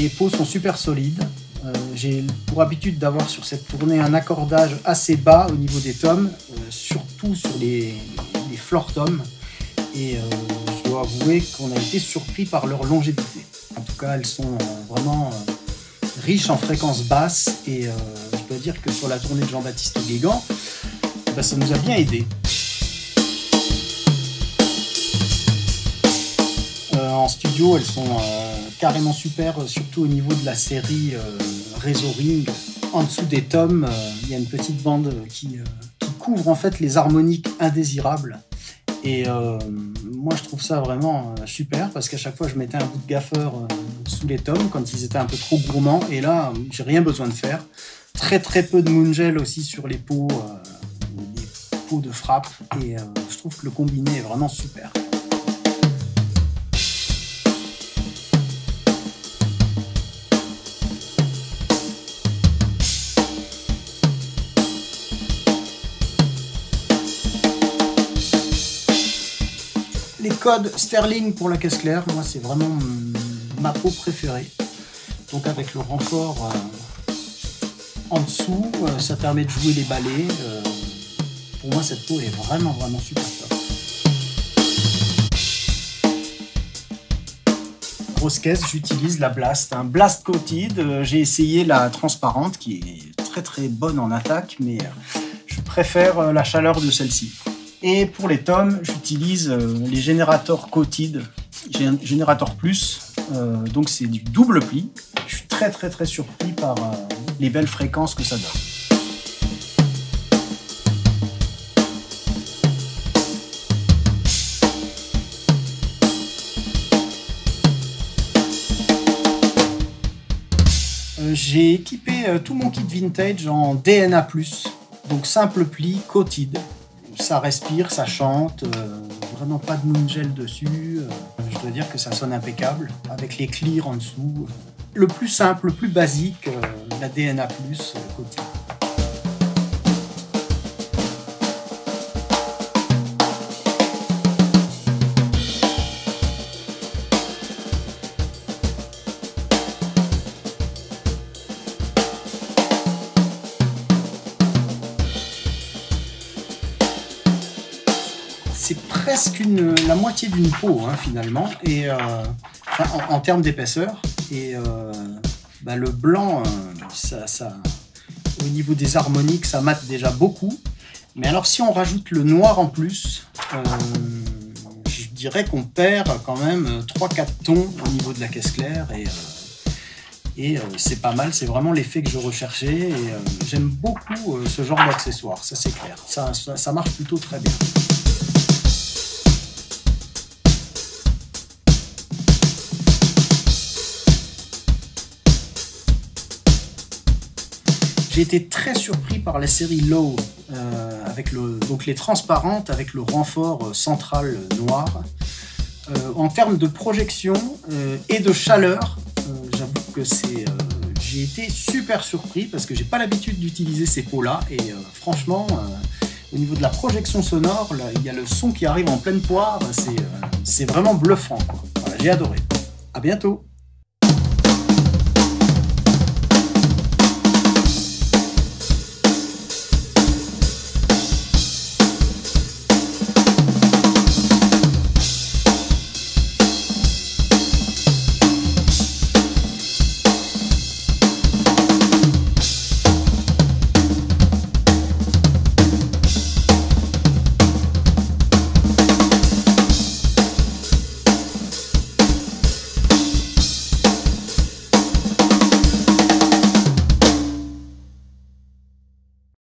les peaux sont super solides. J'ai pour habitude d'avoir sur cette tournée un accordage assez bas au niveau des tomes, surtout sur les floor tomes. Et je dois avouer qu'on a été surpris par leur longévité. En tout cas, elles sont vraiment riches en fréquences basses et je dois dire que sur la tournée de Jean-Baptiste Guégan, ça nous a bien aidé. En studio, elles sont carrément super, surtout au niveau de la série Réseau Ring. En dessous des tomes, il y a une petite bande qui couvre en fait les harmoniques indésirables. Et moi je trouve ça vraiment super parce qu'à chaque fois je mettais un bout de gaffeur sous les tomes quand ils étaient un peu trop gourmands, et là j'ai rien besoin de faire. Très peu de moongel aussi sur les pots de frappe, et je trouve que le combiné est vraiment super. Les codes Sterling pour la caisse claire, moi c'est vraiment ma peau préférée. Donc avec le renfort en dessous, ça permet de jouer les balais. Pour moi cette peau est vraiment super top. Grosse caisse, j'utilise la Blast, un Blast Coated. J'ai essayé la transparente qui est très bonne en attaque, mais je préfère la chaleur de celle-ci. Et pour les tomes, j'utilise les générateurs Coated, Générateur Plus, donc c'est du double pli. Je suis très surpris par les belles fréquences que ça donne. J'ai équipé tout mon kit vintage en DNA+, donc simple pli Coated. Ça respire, ça chante, vraiment pas de moongel dessus. Je dois dire que ça sonne impeccable, avec les clears en dessous. Le plus simple, le plus basique, la DNA+, Coated. C'est presque la moitié d'une peau finalement, et en termes d'épaisseur. Et le blanc, au niveau des harmoniques, ça mate déjà beaucoup. Mais alors si on rajoute le noir en plus, je dirais qu'on perd quand même 3-4 tons au niveau de la caisse claire. Et c'est pas mal, c'est vraiment l'effet que je recherchais. Et j'aime beaucoup ce genre d'accessoire, ça c'est clair. Ça marche plutôt très bien. J'ai été très surpris par la série Low, avec donc les transparentes avec le renfort central noir. En termes de projection et de chaleur, j'avoue que j'ai été super surpris parce que j'ai pas l'habitude d'utiliser ces peaux-là, et franchement, au niveau de la projection sonore, là, il y a le son qui arrive en pleine poire, c'est vraiment bluffant, quoi. Voilà, j'ai adoré. À bientôt.